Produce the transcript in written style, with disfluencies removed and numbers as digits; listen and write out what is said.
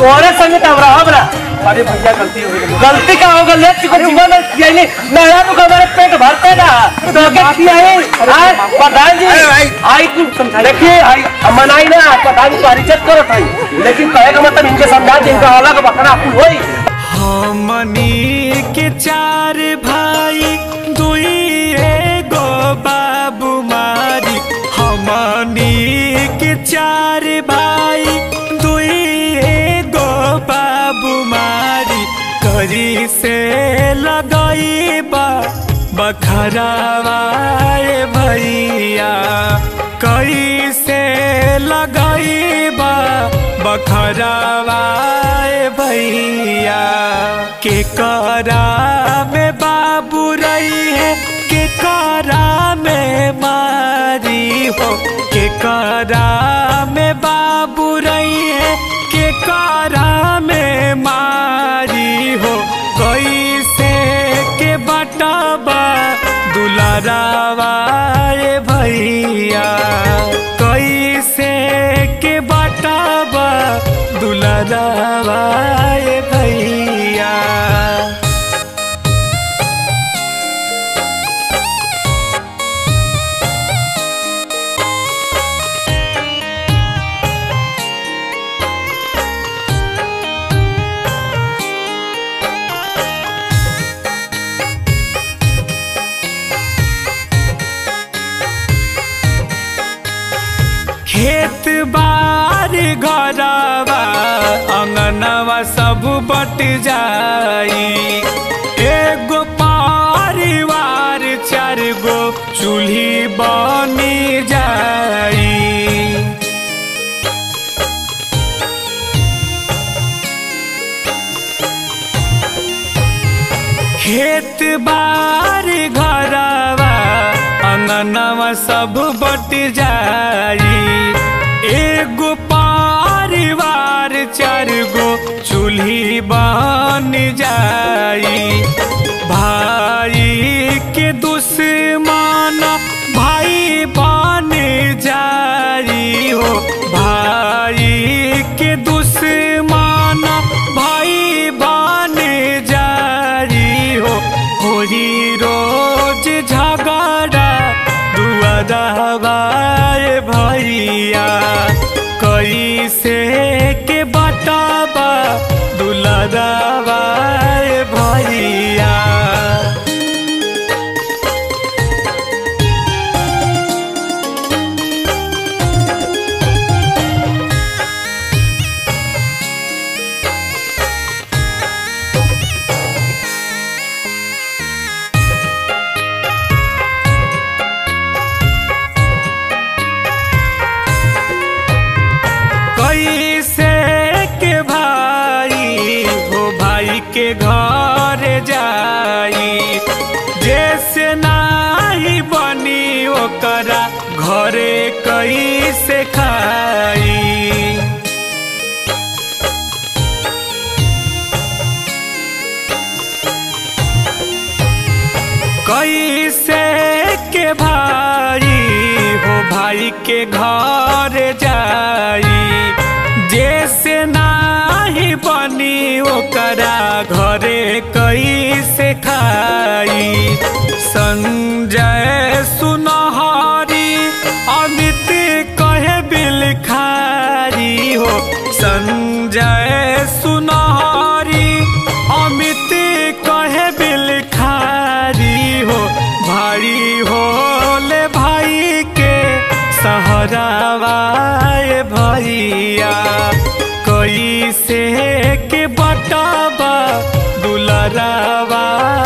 तोरे संग तबरा हमरा। अरे भैया गलती हो गई। गलती का होगा ले चिको जीवन में किया नहीं नया तो हमारे पेट भरते ना तो क्या किया है प्रधान जी आई तू समझा देखिए आई मनाई ना प्रधान को इज्जत करो भाई लेकिन कहेगा मतलब इनके समझा दे इनका अलग बकरा फूल होई। हमनी के चार भाई दुई एगो बाबू मारी। हमनी के चार भाई दुई एगो बाबू मारी। करी से लगाई बखरावा भैया कई से लगाई बखरावा भैया के करा में बाबू रही है के करा में मारी हो के करा में बाबू रही है के करा में मारी हो। कैसे के बटाबा दुलारावा भैया कैसे के बटाबा दुलारावा भैया। खेत बारी घरवा अंगनवा सब बट जाई। एगो परिवार चार गो चूल्ही बनी जाई। खेत बारी घरवा अंगनवा सब बट जाई। एगो परिवार चार गो चूल्ही बन जाई। भाई के दुश्मन भाई बन जाई हो भाई के दुश्मन भाई बन जाई हो। होरी रोज झगड़ा दुआरा भैया कैसे के बटाबा दुलारावा भैया। के घर जाई जैसे नाही बनी ओकरा घरे कैसे खाई। कैसे के भाई हो भाई के घर जाई जैसे नाही बनी ओकरा घरे कैसे खाई। संजय सुनहरी अमित कहे बिलखारी हो संजय सुनहरी अमित कहे बिलखारी हो। भारी होले भाई के सहरावा भैया कैसे के बटाबा दुलारावा